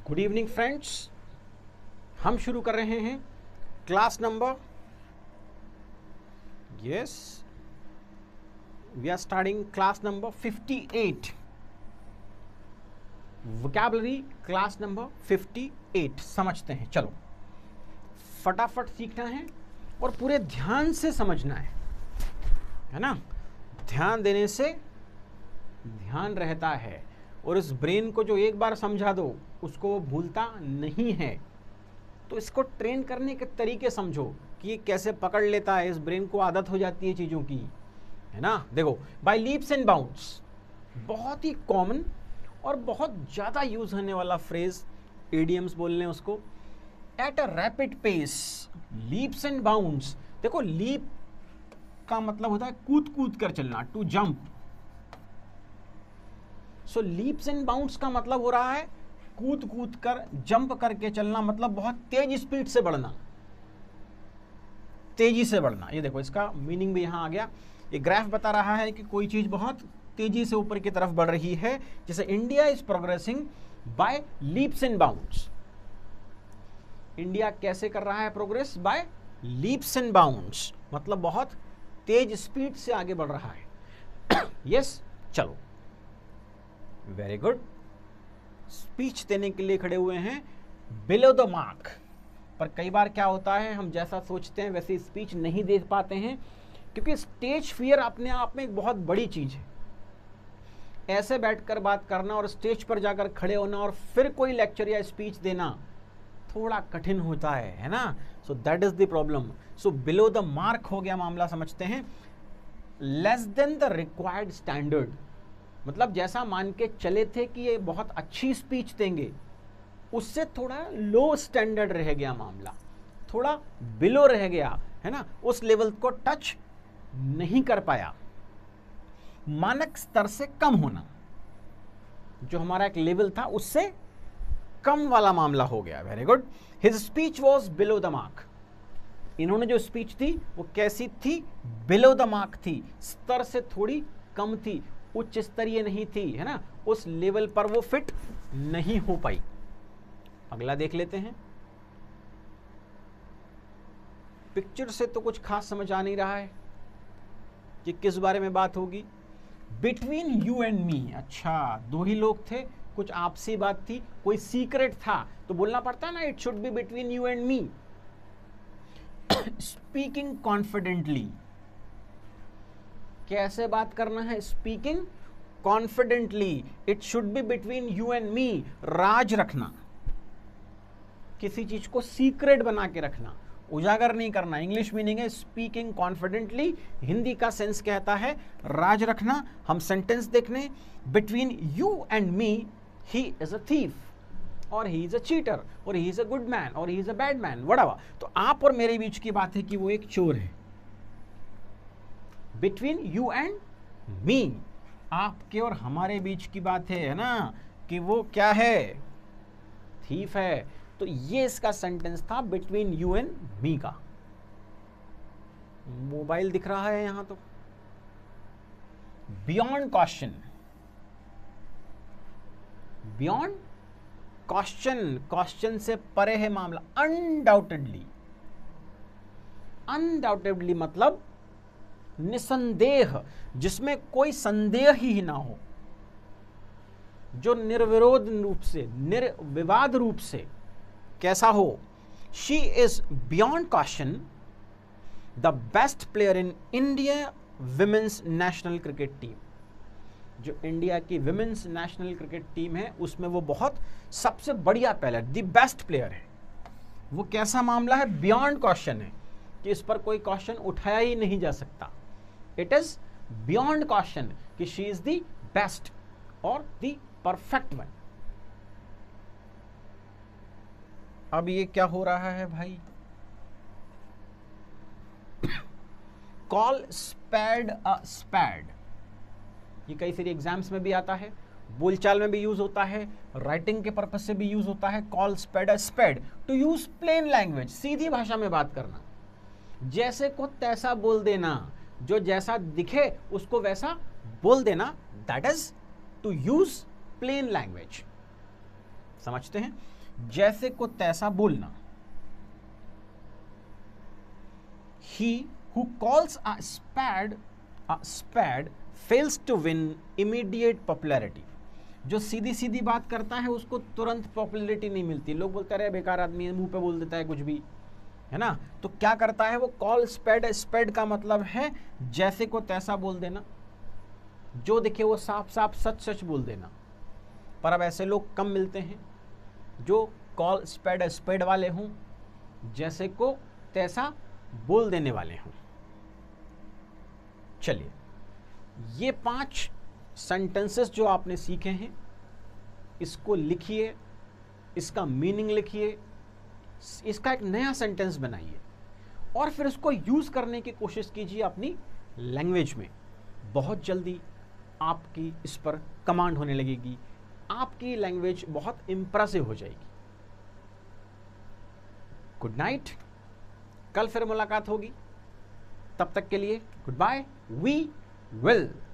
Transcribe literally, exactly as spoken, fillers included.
Good evening friends, हम शुरू कर रहे हैं class number yes we are starting class number fifty eight, vocabulary class number fifty eight. समझते हैं, चलो फटाफट सीखना है और पूरे ध्यान से समझना है, है ना। ध्यान देने से ध्यान रहता है और इस ब्रेन को जो एक बार समझा दो उसको वो भूलता नहीं है। तो इसको ट्रेन करने के तरीके समझो कि ये कैसे पकड़ लेता है, इस ब्रेन को आदत हो जाती है चीज़ों की, है ना। देखो, बाय लीप्स एंड बाउंड्स, बहुत ही कॉमन और बहुत ज़्यादा यूज होने वाला फ्रेज, इडियम्स बोल लें उसको। At a rapid pace, leaps and bounds. देखो, लीप का मतलब होता है कूद कूद कर चलना, to jump. So leaps and bounds का मतलब हो रहा है कूद कूद कर, जंप करके चलना, मतलब बहुत तेज स्पीड से बढ़ना, तेजी से बढ़ना। ये देखो, इसका मीनिंग भी यहां आ गया। ये ग्राफ बता रहा है कि कोई चीज बहुत तेजी से ऊपर की तरफ बढ़ रही है, जैसे India is progressing by leaps and bounds. India कैसे कर रहा है progress? By leaps and bounds, मतलब बहुत तेज स्पीड से आगे बढ़ रहा है। यस, चलो, वेरी गुड। स्पीच देने के लिए खड़े हुए हैं बिलो द मार्क। पर कई बार क्या होता है, हम जैसा सोचते हैं वैसे स्पीच नहीं दे पाते हैं, क्योंकि स्टेज फियर अपने आप में एक बहुत बड़ी चीज है। ऐसे बैठकर बात करना और स्टेज पर जाकर खड़े होना और फिर कोई लेक्चर या स्पीच देना थोड़ा कठिन होता है, है ना। So that is the problem. So below the mark हो गया मामला, समझते हैं। Less than the required standard, मतलब जैसा मान के चले थे कि ये बहुत अच्छी स्पीच देंगे, उससे थोड़ा लो स्टैंडर्ड रह गया मामला, थोड़ा बिलो रह गया, है ना। उस लेवल को टच नहीं कर पाया, मानक स्तर से कम होना, जो हमारा एक लेवल था उससे कम वाला मामला हो गया। Very good. His speech was below the mark. इन्होंने जो स्पीच थी वो कैसी थी? बिलो द मार्क थी, स्तर से थोड़ी कम थी, उच्च स्तरीय नहीं थी, है ना। उस लेवल पर वो फिट नहीं हो पाई। अगला देख लेते हैं। पिक्चर से तो कुछ खास समझ आ नहीं रहा है कि किस बारे में बात होगी। बिटवीन यू एंड मी, अच्छा, दो ही लोग थे, कुछ आपसी बात थी, कोई सीक्रेट था, तो बोलना पड़ता है ना, it should be between you and me. Speaking confidently, कैसे बात करना है? Speaking confidently, it should be between you and me. राज रखना, किसी चीज को सीक्रेट बना के रखना, उजागर नहीं करना। इंग्लिश मीनिंग है स्पीकिंग कॉन्फिडेंटली, हिंदी का सेंस कहता है राज रखना। हम सेंटेंस देखने, between you and me he is a thief और ही इज अ चीटर और he is a good man और he is a bad man, whatever. तो आप और मेरे बीच की बात है कि वो एक चोर है। बिटवीन यू एंड मी, आपके और हमारे बीच की बात है, है ना, कि वो क्या है? थीफ है। तो ये इसका सेंटेंस था, बिटवीन यू एंड मी का। मोबाइल दिख रहा है यहां तो। Beyond question, beyond question, question से परे है मामला। अनडाउटेडली, अनडाउटेडली मतलब निसंदेह, जिसमें कोई संदेह ही ना हो, जो निर्विरोध रूप से, निर्विवाद रूप से कैसा हो। She is beyond question the best player in India women's national cricket team. जो इंडिया की विमेंस नेशनल क्रिकेट टीम है उसमें वो बहुत सबसे बढ़िया प्लेयर, द बेस्ट प्लेयर है। वो कैसा मामला है? बियॉन्ड क्वेश्चन है, कि इस पर कोई क्वेश्चन उठाया ही नहीं जा सकता। इट इज बियॉन्ड क्वेश्चन कि शी इज द बेस्ट और द परफेक्ट वन। अब ये क्या हो रहा है भाई? कॉल स्पैड अ स्पैड, ये कई सारी एग्जाम्स में भी आता है, बोलचाल में भी यूज होता है, राइटिंग के पर्पज से भी यूज होता है। Call spade a spade, to use plain language, सीधी भाषा में बात करना, जैसे को तैसा बोल देना, जो जैसा दिखे उसको वैसा बोल देना, that is to use plain language. समझते हैं? जैसे को तैसा बोलना। He who calls a spade a spade fails to win immediate popularity। जो सीधी सीधी बात करता है उसको तुरंत पॉपुलैरिटी नहीं मिलती। लोग बोलते रहे बेकार आदमी है, मुंह पे बोल देता है कुछ भी, है ना। तो क्या करता है वो, कॉल स्पेड। स्पेड का मतलब है जैसे को तैसा बोल देना, जो दिखे वो साफ साफ सच सच बोल देना। पर अब ऐसे लोग कम मिलते हैं जो कॉल स्पेड स्पेड वाले हों, जैसे को तैसा बोल देने वाले हों। चलिए, ये पांच सेंटेंसेस जो आपने सीखे हैं, इसको लिखिए, इसका मीनिंग लिखिए, इसका एक नया सेंटेंस बनाइए और फिर उसको यूज करने की कोशिश कीजिए अपनी लैंग्वेज में। बहुत जल्दी आपकी इस पर कमांड होने लगेगी, आपकी लैंग्वेज बहुत इंप्रेसिव हो जाएगी। गुड नाइट, कल फिर मुलाकात होगी, तब तक के लिए गुड बाय, वी विल।